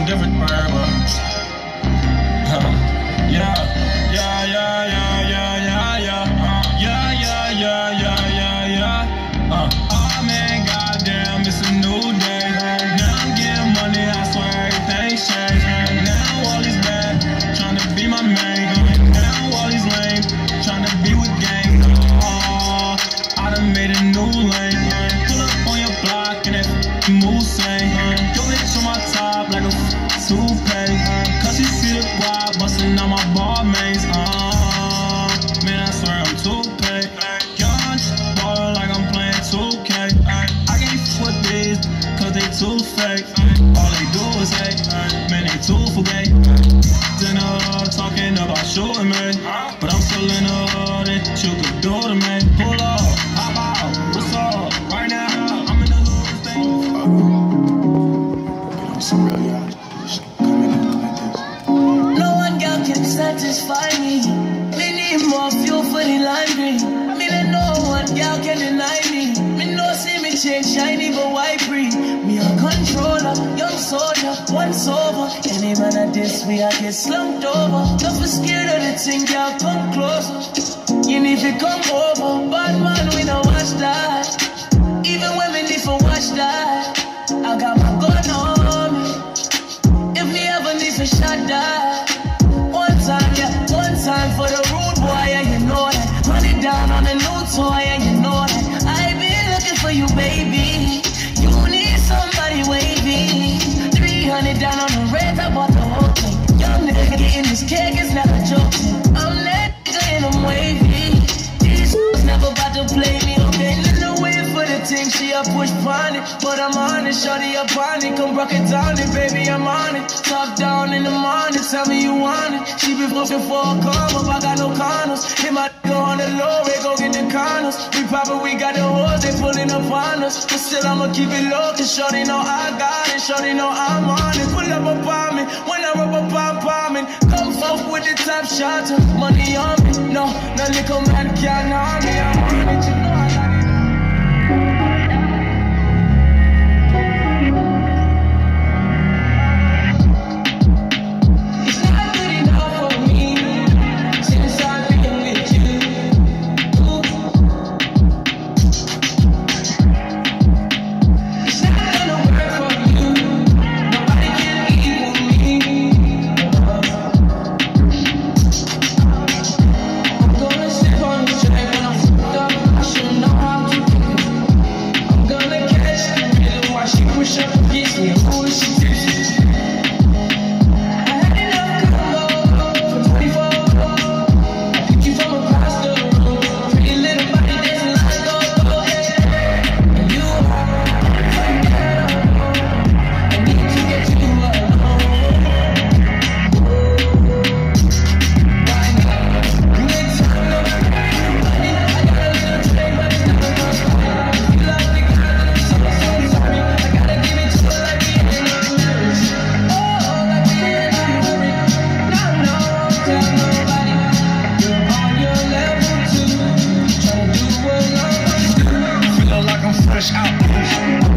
different forever. Yeah, yeah, yeah, yeah, yeah, yeah, yeah, yeah, yeah, yeah, yeah, yeah. Oh man, goddamn, it's a new day. Now I'm getting money, I swear everything's changed. Now all these bad, trying to be my main. Now all these lame, trying to be with gang. Oh, I done made a new lane. Pull up on your block and that move same. Your bitch on my top like a toupee. Cause she see the guap bustin' on my ball mains. Man, I swear I'm too paid. Young ballin' like I'm playing 2K. I can't with these cause they too fake. All they do is hate, man, they too forgay. Then talking about shooting me, but I'm still in the hood and you could do to me. Pull up, hop out, what's up? Right now, I'm in the hood thing. Some real y'all coming in like this. No one girl can satisfy me. Me need more fuel for the laundry. Me let no one girl can deny me. Me no see me change shiny but white breed. Me a controller, young soldier, once over. Any man at this way I get slumped over. Don't be scared of the thing, girl, come closer. You need to come over. Bad man, we don't watch that. Even when we need to watch that. I got my gun on me. If me ever need to shut that. One time, yeah, one time for the rude boy, yeah, you know that. Run it down on the new toy, yeah, you know that. I been looking for you, baby. You need somebody wavy. 300 down on the red, I bought the whole thing. Young nigga getting this cake, it's not a joke. I'm that nigga and I'm wavy. These never about to play me, okay? No way for the thing, she a push on it. But I'm on it, shorty up on it. Come rock it down it, baby, I'm on it. Top down in the morning, tell me you want it. She be looking for a come up, I got no condoms. Hit my go on the low, we go get the condoms. We poppin', we got the hoes, they pulling up on us. But still I'ma keep it low, cause shorty know I got it. Shorty know I'm on it. Pull up upon me, when I rub up on bombing. Come fuck with the top shot, money on me. No little man can't harm me. I'm on it, you know I got it. Fresh out.